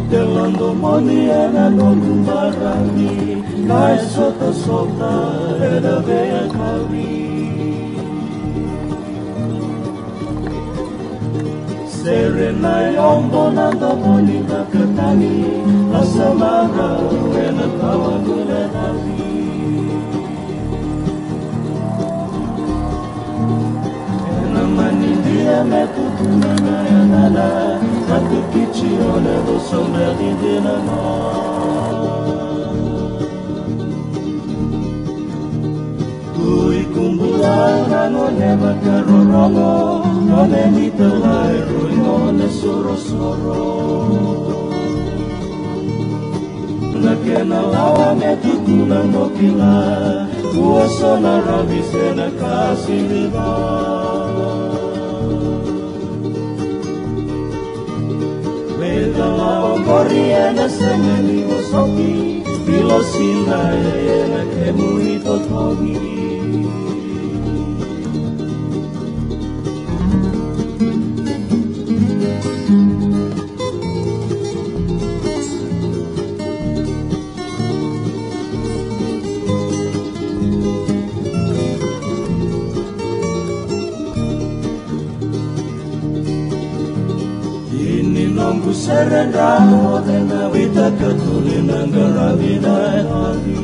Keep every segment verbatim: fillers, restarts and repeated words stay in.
Delando moni ena nonu marami, kai sota sota ena vea kali. Serenai ombo nando moni kakatani, asamara ena kawa gule nali. Ena mani dia me tutuna na yanala, Atu kichi ole do sombre di dina no. Tui kumbulana no nema karorongo, no ne mitalai rui no ne soro soro. Na kena lawa me tutuna no kila, tua sona rabi sena kasi viva. Vedala Oriana semeni usoki, pilosina ena ke muito togi. Nambu serendao dena vita katulina garavina etali.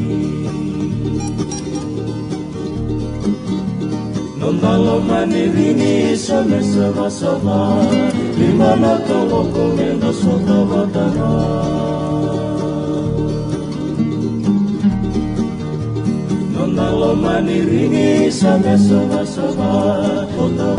Nondalo manirini same sama sama, limana tolo komenda sota vatana. Nondalo manirini same sama sama,